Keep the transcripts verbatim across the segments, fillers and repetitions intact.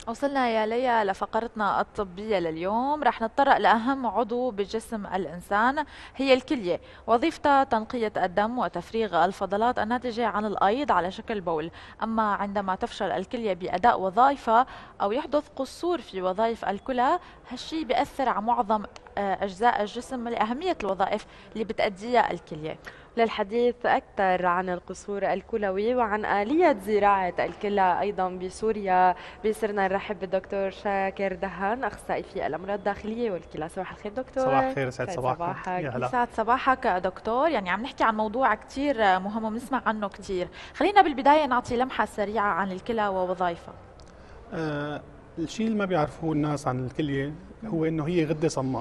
وصلنا يا ليا لفقرتنا الطبية لليوم. رح نتطرق لأهم عضو بجسم الإنسان، هي الكلية. وظيفتها تنقية الدم وتفريغ الفضلات الناتجة عن الأيض على شكل بول. أما عندما تفشل الكلية بأداء وظائفها أو يحدث قصور في وظائف الكلى، هالشي بيأثر على معظم آه، أجزاء الجسم لأهمية الوظائف اللي بتأديها الكلية. للحديث أكثر عن القصور الكلوي وعن آلية زراعة الكلى أيضا بسوريا، بيسرنا نرحب بالدكتور شاكر دهان، أخصائي في الأمراض الداخلية والكلى. صباح الخير دكتور. صباح الخير، سعد سعد صباحكم. صباحك. يا هلا. يسعد صباحك دكتور. يعني عم نحكي عن موضوع كتير مهم وبنسمع عنه كتير. خلينا بالبداية نعطي لمحة سريعة عن الكلى ووظائفها. آه الشيء اللي ما بيعرفوه الناس عن الكلية هو انه هي غدة صماء.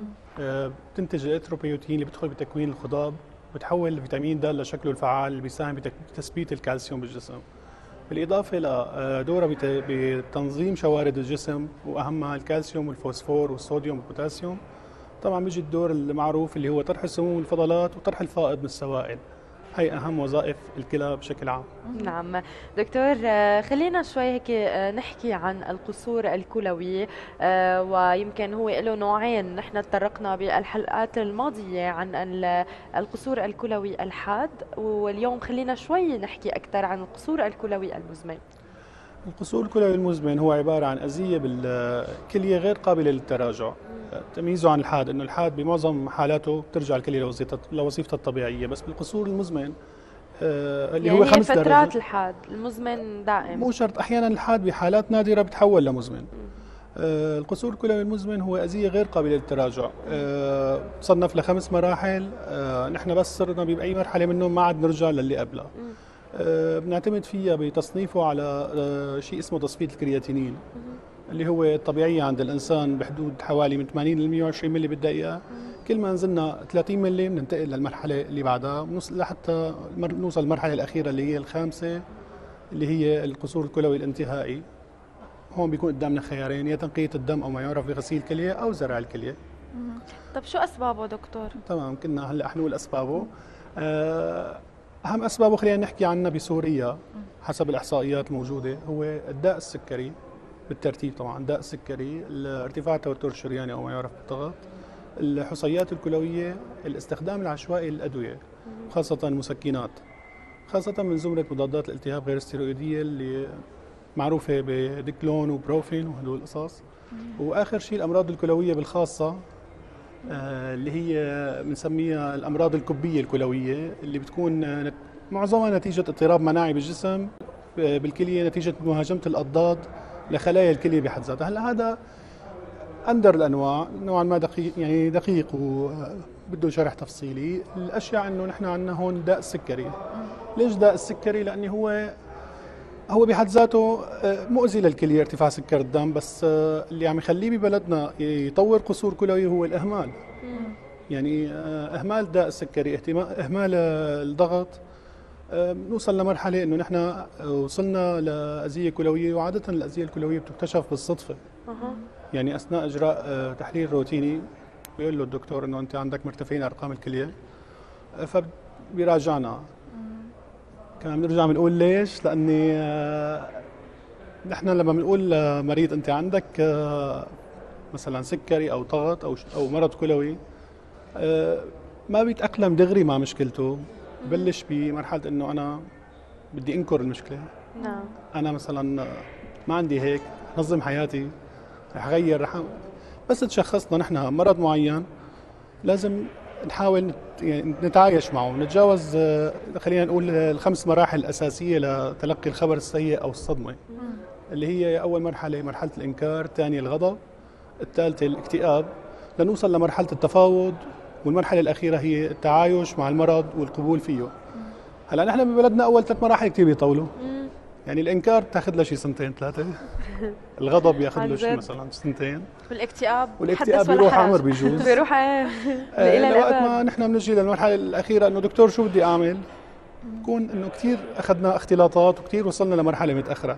آه بتنتج الاتروبيوتين اللي بتدخل بتكوين الخضاب، بتحول الفيتامين د لشكله الفعال اللي بيساهم بتثبيت الكالسيوم بالجسم. بالإضافة لدورها بتنظيم شوارد الجسم وأهمها الكالسيوم والفوسفور والصوديوم والبوتاسيوم. طبعا بيجي الدور المعروف اللي هو طرح السموم والفضلات وطرح الفائض من السوائل. هي أهم وظائف الكلى بشكل عام. نعم دكتور، آه، خلينا شوي هيك آه، نحكي عن القصور الكلوي، آه، ويمكن هو له نوعين. نحن تطرقنا بالحلقات الماضية عن ال- القصور الكلوي الحاد، واليوم خلينا شوي نحكي أكثر عن القصور الكلوي المزمن. القصور الكلوي المزمن هو عبارة عن أذية بالكلية غير قابلة للتراجع. تمييزه عن الحاد أنه الحاد بمعظم حالاته بترجع الكلية لوظيفتها لوظيفتها الطبيعية، بس بالقصور المزمن آه، اللي يعني هو هي خمس فترات درجات. الحاد، المزمن دائم. مو شرط، أحيانا الحاد بحالات نادرة بتحول لمزمن. آه، القصور الكلوي المزمن هو أذية غير قابلة للتراجع. آه، تصنف لخمس مراحل. آه، نحن بس صرنا بأي مرحلة منهم ما عاد نرجع للي قبلها. آه، بنعتمد فيها بتصنيفه على آه، شيء اسمه تصفية الكرياتينين اللي هو الطبيعية عند الإنسان بحدود حوالي من ثمانين ل مئة وعشرين ملي بالدقيقة. كل ما نزلنا ثلاثين ملي بننتقل للمرحلة اللي بعدها، بنوصل لحتى نوصل للمرحلة الأخيرة اللي هي الخامسة اللي هي القصور الكلوي الانتهائي. هون بيكون قدامنا خيارين، يا تنقية الدم أو ما يعرف بغسيل الكلية أو زرع الكلية. طب شو أسبابه دكتور؟ تمام، كنا هلا حنقول أسبابه. آه، أهم أسبابه خلينا نحكي عنها بسوريا حسب الإحصائيات الموجودة. هو الداء السكري بالترتيب، طبعا الداء السكري، ارتفاع التوتر الشرياني أو ما يعرف بالضغط، الحصيات الكلوية، الاستخدام العشوائي للأدوية خاصة المسكنات، خاصة من زمرة مضادات الالتهاب غير الستيرويدية اللي معروفة بديكلون وبروفين وهدول القصص. وآخر شيء الأمراض الكلوية بالخاصة، آه، اللي هي بنسميها الأمراض الكبية الكلوية اللي بتكون آه، نت- معظمها نتيجة اضطراب مناعي بالجسم آه، بالكلية نتيجة مهاجمة الأضداد لخلايا الكلية بحد ذاتها. هلا هذا أندر الأنواع، نوعا ما دقيق، يعني دقيق وبده شرح تفصيلي. الأشياء أنه نحن عندنا هون داء السكري. ليش داء السكري؟ لأنه هو هو بحد ذاته آه، مؤذي للكلية ارتفاع سكر الدم، بس آه، اللي عم يخليه ببلدنا يطور قصور كلوي هو الإهمال. يعني آه، إهمال داء السكري، اهتمام إهمال آه، الضغط. آه، نوصل لمرحلة إنه نحن آه، وصلنا لأذية كلوية، وعادة الأذية الكلوية بتكتشف بالصدفة. أها. يعني أثناء إجراء آه، تحليل روتيني بيقول له الدكتور إنه أنت عندك مرتفعين أرقام الكلية، آه، فبيراجعنا. كمان بنرجع بنقول ليش؟ لأني آه، نحن لما بنقول لمريض أنت عندك آه، مثلا سكري أو ضغط أو أو مرض كلوي، آه، ما بيتأقلم دغري مع مشكلته. ببلش بمرحلة إنه أنا بدي أنكر المشكلة. نعم. أنا مثلا ما عندي هيك، نظم حياتي، رح أغير، رح أ- بس تشخصنا نحن مرض معين لازم نحاول نت- يعني نتعايش معه، نتجاوز آه، خلينا نقول الخمس مراحل الأساسية لتلقي الخبر السيء أو الصدمة، اللي هي أول مرحلة مرحلة الإنكار، الثانية الغضب، الثالثة الاكتئاب، لنوصل لمرحلة التفاوض، والمرحلة الأخيرة هي التعايش مع المرض والقبول فيه. هلا نحن ببلدنا أول ثلاث مراحل كثير بيطولوا. يعني الإنكار بتاخذ له شي سنتين ثلاثة، الغضب ياخذ عن له شي جد. مثلا سنتين، والاكتئاب والاكتئاب حدث ولا بيروح حرج. عمر بيجوز. بيروح ايه آه، إلى لوقت الأبد. ما نحن بنجي للمرحلة الأخيرة إنه دكتور شو بدي أعمل، بكون إنه كثير أخذنا اختلاطات وكثير وصلنا لمرحلة متأخرة.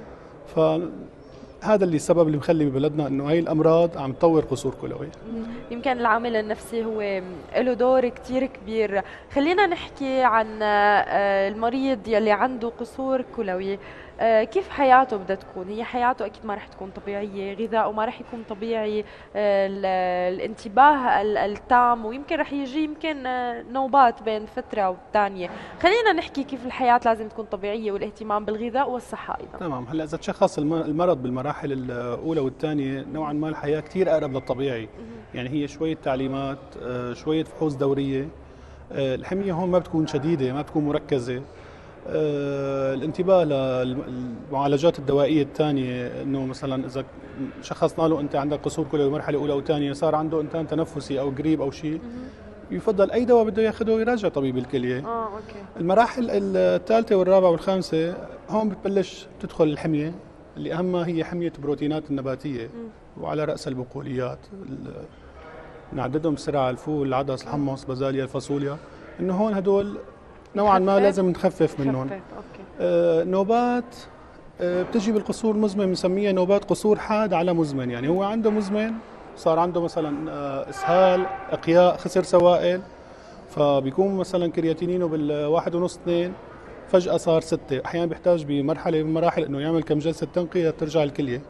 فهذا اللي السبب اللي مخلي ببلدنا إنه هاي الأمراض عم تطور قصور كلوي. يمكن العامل النفسي هو له دور كتير كبير. خلينا نحكي عن آه، المريض يلي عنده قصور كلوي. آه، كيف حياته بدها تكون؟ هي حياته اكيد ما رح تكون طبيعيه، غذاؤه ما رح يكون طبيعي، آه، ال- الانتباه ال- التام، ويمكن رح يجي يمكن آه، نوبات بين فتره والثانيه. خلينا نحكي كيف الحياه لازم تكون طبيعيه والاهتمام بالغذاء والصحه ايضا. تمام. هلا اذا تشخص الم- المرض بالمراحل الاولى والثانيه، نوعا ما الحياه كثير اقرب للطبيعي. يعني هي شويه تعليمات، آه، شويه فحوص دوريه. آه، الحميه هون ما بتكون شديده، ما بتكون مركزه. آه، الانتباه للمعالجات الدوائيه الثانيه، انه مثلا اذا شخصنا له انت عندك قصور كلوي مرحله اولى وثانيه، صار عنده انتان تنفسي او قريب او شيء، يفضل اي دواء بده ياخذه يراجع طبيب الكليه. اه اوكي. المراحل الثالثة والرابعة والخامسة هون بتبلش تدخل الحمية، اللي أهمها هي حمية البروتينات النباتية، وعلى رأس البقوليات. ال- نعددهم بسرعة: الفول، العدس، الحمص، بازاليا، الفاصوليا. إنه هون هدول نوعا ما نخفف؟ لازم نخفف منهم. خفف اوكي. آه نوبات آه بتجي بالقصور مزمن، بنسميها نوبات قصور حاد على مزمن. يعني هو عنده مزمن، صار عنده مثلا آه اسهال، اقياء، خسر سوائل، فبيكون مثلا كرياتينينه بالواحد ونص اثنين، فجأة صار ستة. أحيانا بيحتاج بمرحلة من المراحل إنه يعمل كم جلسة تنقية ترجع الكلية.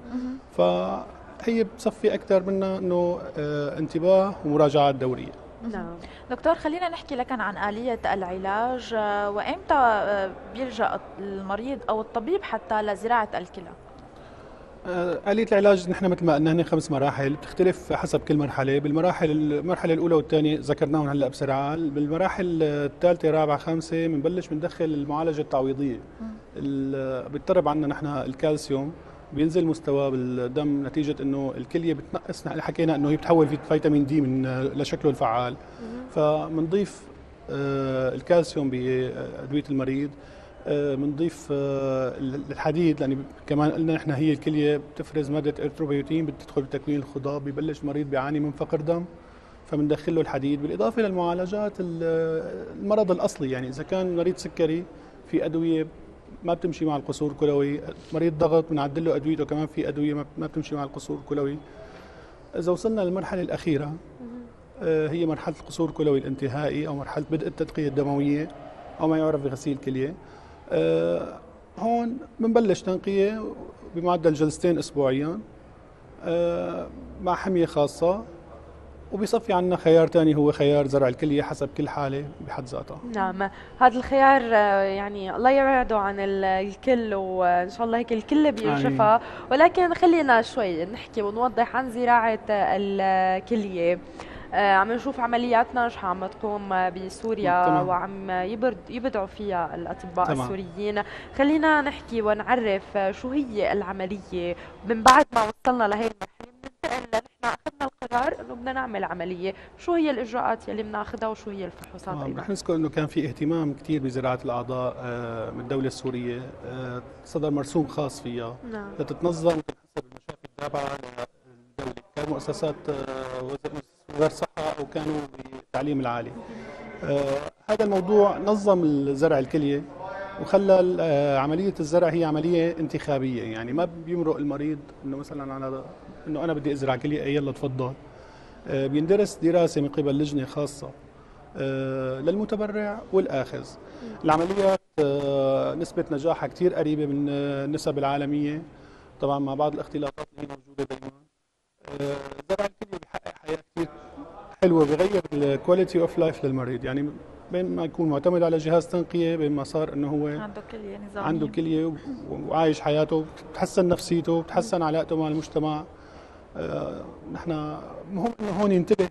فهي بتصفي أكثر منها إنه آه انتباه ومراجعات دورية. نعم. دكتور، خلينا نحكي لكن عن آلية العلاج، آه، وإمتى آه، بيلجأ المريض أو الطبيب حتى لزراعة الكلى؟ آه، آلية العلاج نحن مثل ما قلنا هن خمس مراحل، بتختلف حسب كل مرحلة. بالمراحل المرحلة الأولى والثانية ذكرناهم هلا بسرعة. بالمراحل الثالثة الرابعة خامسة بنبلش بندخل المعالجة التعويضية. ال- بيضطرب عنا نحن الكالسيوم، بينزل مستواه بالدم نتيجة انه الكلية بتنقص. نحن حكينا انه هي بتحول في فيتامين دي من لشكله الفعال، فبنضيف آه، الكالسيوم بأدوية المريض. بنضيف الحديد، لان كمان قلنا احنا هي الكليه بتفرز ماده اريثروبيوتين بتدخل بتكوين الخضاب، ببلش المريض بيعاني من فقر دم، فبندخل له الحديد. بالاضافه للمعالجات المرض الاصلي، يعني اذا كان مريض سكري في ادويه ما بتمشي مع القصور الكلوي، مريض ضغط بنعدل له ادويته، كمان في ادويه ما بتمشي مع القصور الكلوي. اذا وصلنا للمرحله الاخيره هي مرحله القصور الكلوي الانتهائي، او مرحله بدء التدقيه الدمويه، او ما يعرف بغسيل كليه. أه هون بنبلش تنقية بمعدل جلستين أسبوعيا أه مع حمية خاصة، وبيصفي عنا خيار ثاني هو خيار زرع الكلية حسب كل حالة بحد ذاتها. نعم، هذا الخيار يعني الله يبعده عن الكل، وإن شاء الله هيك الكل بيشفى. ولكن خلينا شوي نحكي ونوضح عن زراعة الكلية. آه عم نشوف عمليات ناجحة عم تقوم بسوريا، تمام. وعم يبرد يبدعوا فيها الأطباء تمام. السوريين. خلينا نحكي ونعرف شو هي العملية. من بعد ما وصلنا لهي المرحلة بننتقل، نحن أخذنا القرار إنه بدنا نعمل عملية، شو هي الإجراءات يلي بناخذها وشو هي الفحوصات أيضا؟ رح نذكر إنه كان في اهتمام كثير بزراعة الأعضاء من الدولة السورية، صدر مرسوم خاص فيها. نعم. لتتنظم وتتحسب المشاكل التابعة للدولة، كان مؤسسات وزارة الصحة أو كانوا بالتعليم العالي. آه هذا الموضوع نظم زرع الكلية، وخلى آه عملية الزرع هي عملية انتخابية. يعني ما بيمرق المريض انه مثلا انا انه انا بدي ازرع كلية، يلا تفضل. آه بيندرس دراسة من قبل لجنة خاصة آه للمتبرع والآخذ. العمليات آه نسبة نجاحها كثير قريبة من النسب العالمية، طبعا مع بعض الاختلافات اللي هي موجودة دائما. آه زرع الكلية بيحقق حياة كثير حلوه، بغير الكواليتي اوف لايف للمريض. يعني بين ما يكون معتمد على جهاز تنقيه، بين ما صار انه هو عنده كلية نظامية، عنده كليه وعايش حياته، بتحسن نفسيته، بتحسن علاقته مع المجتمع. آه نحن مهم انه هون ينتبه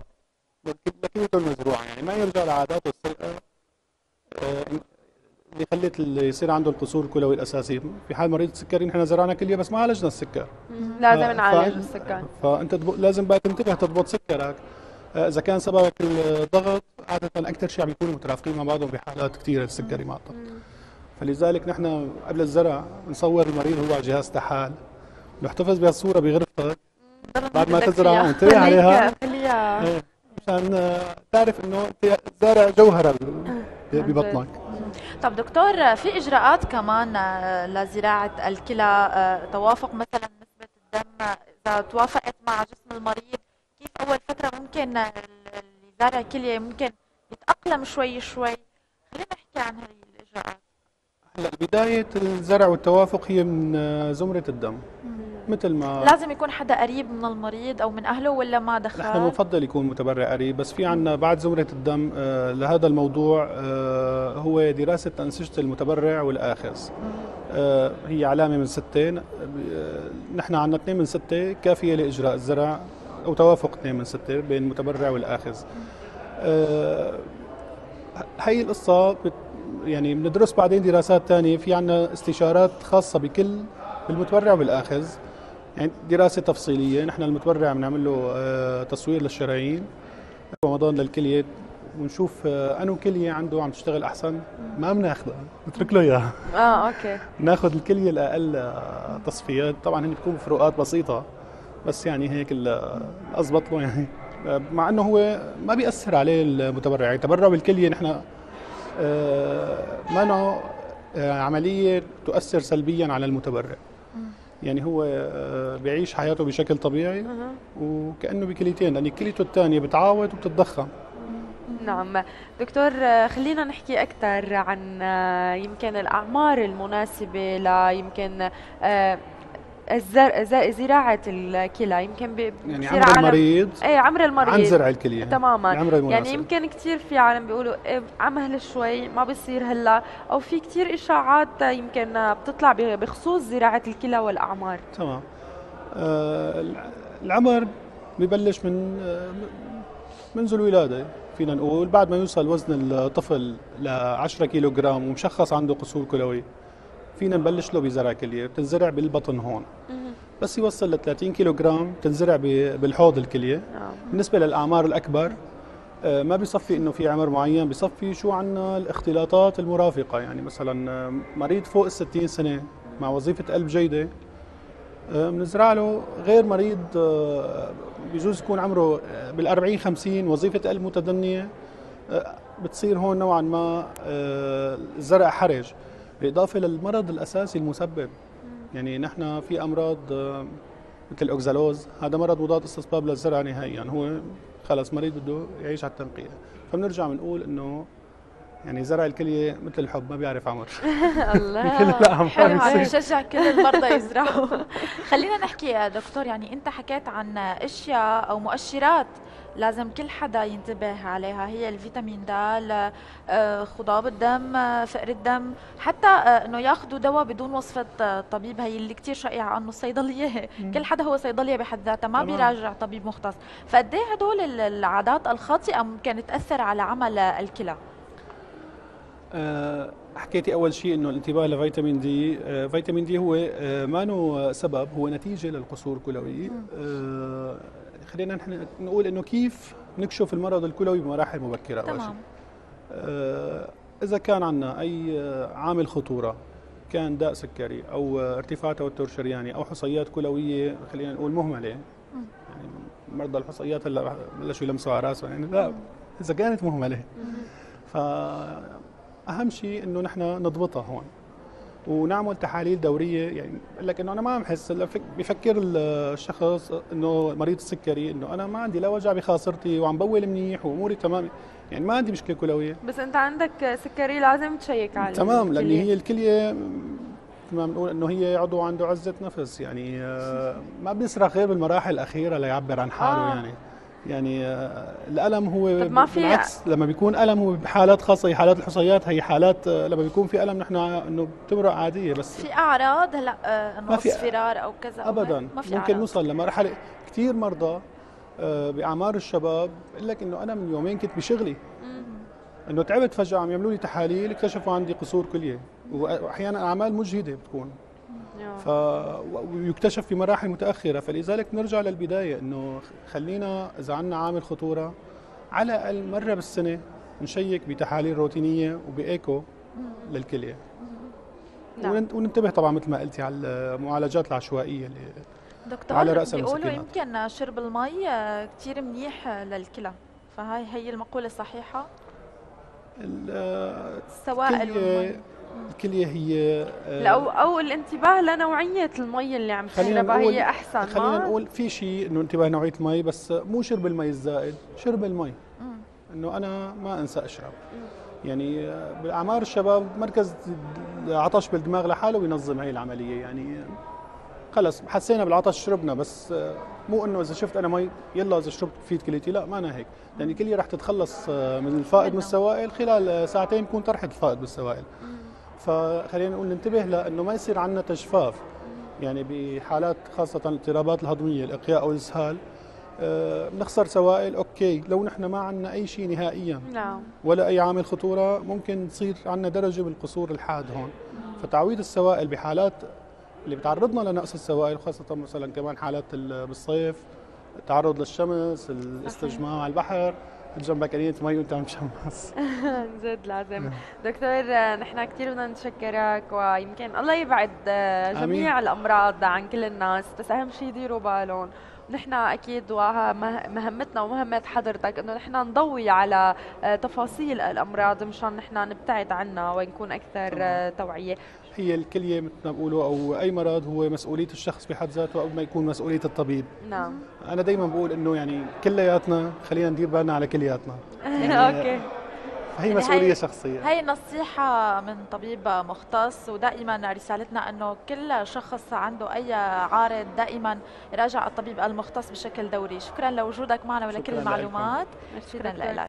لكليته المزروعه، يعني ما يرجع لعاداته السيئه آه اللي خلت اللي يصير عنده القصور الكلوي الاساسي. في حال مريض السكري نحن زرعنا كليه بس ما عالجنا السكر، لازم نعالج السكر. فانت لازم بقى تنتبه تضبط سكرك. اذا كان سببك الضغط، عاده اكثر شيء عم يكونوا مترافقين مع بعضهم بحالات كثيره السكري مع الضغط. فلذلك نحن قبل الزرع نصور المريض هو على جهاز تحال، نحتفظ بهالصوره بغرفتك بعد ما تزرع وانتبه عليها، خليها مشان تعرف انه انت زارع جوهره ببطنك. طب دكتور، في إجراءات كمان لزراعة الكلى، توافق مثلا نسبة الدم إذا توافقت مع جسم المريض، كيف أول فترة ممكن اللي زارع كلية ممكن يتأقلم شوي شوي؟ خلينا نحكي عن هذه الإجراءات. هلا بداية الزرع والتوافق هي من زمرة الدم، مثل ما لازم يكون حدا قريب من المريض او من اهله ولا ما نحن دخل؟ بنفضل يكون متبرع قريب، بس في عنا بعد زمرة الدم آه لهذا الموضوع آه هو دراسة أنسجة المتبرع والآخذ. آه هي علامة من ستة، آه نحن عنا اثنين من ستة كافية لإجراء الزرع، أو توافق اثنين من ستة بين المتبرع والآخذ. آه هي القصة بت يعني بندرس بعدين دراسات ثانية، في عنا استشارات خاصة بكل بالمتبرع والآخذ، يعني دراسة تفصيلية. نحن المتبرع بنعمل له آه تصوير للشرايين رمضان للكلية، ونشوف آه أنو كلية عنده عم تشتغل أحسن، ما بناخذها بنترك له إياها. اه اوكي. بناخذ الكلية الأقل آه تصفيات، طبعا هن بتكون فروقات بسيطة، بس يعني هيك أضبط له يعني، مع أنه هو ما بيأثر عليه المتبرع. يعني تبرع بالكلية نحن آه ما نوع آه عملية تؤثر سلبيا على المتبرع، يعني هو بيعيش حياته بشكل طبيعي وكأنه بكليتين، لأن كليته الثانية بتعاود وبتتضخم. نعم دكتور، خلينا نحكي أكثر عن يمكن الأعمار المناسبة لا يمكن الزر... زراعة الكلى، يمكن ب... يعني عمر المريض، ايه عمر المريض عن زرع الكلية تماما. يعني يمكن كثير في عالم بيقولوا إيه عمل شوي ما بيصير هلا، او في كثير اشاعات يمكن بتطلع بخصوص زراعة الكلى والاعمار. تمام. آه العمر ببلش من آه منذ الولادة فينا نقول، بعد ما يوصل وزن الطفل ل عشرة كيلو جرام ومشخص عنده قصور كلوي فينا نبلش له بزرع كلية، بتنزرع بالبطن هون. بس يوصل ل ثلاثين كيلو جرام تنزرع بالحوض الكلية. بالنسبة للأعمار الأكبر ما بيصفي إنه في عمر معين، بيصفي شو عنا الاختلاطات المرافقة. يعني مثلا مريض فوق الستين سنة مع وظيفة قلب جيدة بنزرع له، غير مريض بيجوز يكون عمره بالأربعين خمسين وظيفة قلب متدنية، بتصير هون نوعا ما الزرع حرج، بالإضافة للمرض الأساسي المسبب. يعني نحن في أمراض مثل الأوكزالوز، هذا مرض مضاد استصباب للزرع نهائيا، هو خلص مريض بده يعيش على التنقية. فبنرجع بنقول إنه يعني زرع الكلية مثل الحب ما بيعرف عمر. الله حلو، بشجع كل المرضى يزرعوا. خلينا نحكي يا دكتور، يعني أنت حكيت عن أشياء أو مؤشرات لازم كل حدا ينتبه عليها، هي الفيتامين د، خضاب الدم، فقر الدم، حتى انه ياخذوا دواء بدون وصفه طبيب، هي اللي كثير شائعه عنه الصيدليه. كل حدا هو صيدليه بحد ذاتها، ما بيراجع طبيب مختص. فقد ايه هدول العادات الخاطئه ممكن تاثر على عمل الكلى؟ أه حكيتي اول شيء انه الانتباه لفيتامين دي. أه فيتامين دي هو أه ما له سبب، هو نتيجه للقصور الكلوي. أه خلينا نحن نقول انه كيف نكشف المرض الكلوي بمراحل مبكره. تمام. أه اذا كان عندنا اي عامل خطوره، كان داء سكري او ارتفاع توتر شرياني او حصيات كلويه خلينا نقول مهمله، يعني مرضى الحصيات هلا بلشوا يلمسوا على راسهم، يعني لا اذا كانت مهمله، فاهم شيء انه نحن نضبطها هون ونعمل تحاليل دوريه. يعني بقول لك انه انا ما عم بحس، بفكر الشخص انه مريض السكري انه انا ما عندي لا وجع بخاصرتي وعم بول منيح واموري تمام، يعني ما عندي مشكله كلويه، بس انت عندك سكري لازم تشيك عليه. تمام، لان هي الكليه ما بنقول انه هي عضو عنده عزه نفس، يعني ما بيصرخ غير بالمراحل الاخيره ليعبر عن حاله. آه. يعني يعني الالم هو بالعكس، لما بيكون الم هو بحالات خاصه، هي حالات الحصيات، هي حالات لما بيكون في الم نحن انه بتمرق عاديه، بس في اعراض هلا انه اصفرار او كذا ابدا، ما في ممكن نوصل لمرحله. كثير مرضى باعمار الشباب بقول لك انه انا من يومين كنت بشغلي انه تعبت فجاه، عم يعملوا لي تحاليل اكتشفوا عندي قصور كليه، واحيانا اعمال مجهده بتكون ف ويكتشف في مراحل متاخره. فلذلك نرجع للبدايه انه خلينا اذا عندنا عامل خطوره على الاقل مره بالسنه نشيك بتحاليل روتينيه وبايكو للكليه. نعم. وننتبه طبعا مثل ما قلتي على المعالجات العشوائيه اللي دكتور على راس بيقولوا يمكن شرب المي كثير منيح للكلى، فهي هي المقوله صحيحه؟ السوائل والمي الكلية هي أو أو الانتباه لنوعية المي اللي عم تشربها هي أحسن. خلينا نقول في شيء إنه انتباه نوعية المي، بس مو شرب المي الزائد، شرب المي. إنه أنا ما أنسى أشرب. يعني بالاعمار الشباب مركز عطش بالدماغ لحاله وينظم هي العمليه، يعني خلص حسينا بالعطش شربنا، بس مو انه اذا شفت انا مي يلا اذا شربت فيت كليتي، لا ما أنا هيك، يعني كلية رح تتخلص من الفائض من السوائل خلال ساعتين بكون طرحت الفائض بالسوائل. فخلينا نقول ننتبه لانه ما يصير عندنا تجفاف، يعني بحالات خاصه الاضطرابات الهضميه الاقياء او الاسهال بنخسر سوائل. اوكي لو نحن ما عندنا اي شيء نهائيا نعم ولا اي عامل خطوره ممكن تصير عندنا درجه بالقصور الحاد هون. فتعويض السوائل بحالات اللي بتعرضنا لنقص السوائل، خاصه مثلا كمان حالات بالصيف، التعرض للشمس، الاستجمام على البحر، جنبك قنينة مي وانت عم تشمس. جد لازم. دكتور نحن كثير بدنا نتشكرك، ويمكن الله يبعد جميع أمين. الامراض عن كل الناس، بس اهم شيء يديروا بالهم. نحن اكيد ومهمتنا ومهمه حضرتك انه نحن نضوي على تفاصيل الامراض مشان نحن نبتعد عنها ونكون اكثر طبعا. توعيه. هي الكليه مثل ما بقولوا او اي مرض هو مسؤوليه الشخص بحد ذاته قبل ما يكون مسؤوليه الطبيب. نعم. انا دائما بقول انه يعني كلياتنا خلينا ندير بالنا على كلياتنا. يعني اوكي. هي مسؤوليه شخصيه. هي نصيحه من طبيب مختص، ودائما رسالتنا انه كل شخص عنده اي عارض دائما يراجع الطبيب المختص بشكل دوري. شكرا لوجودك معنا ولكل المعلومات. شكرا لك.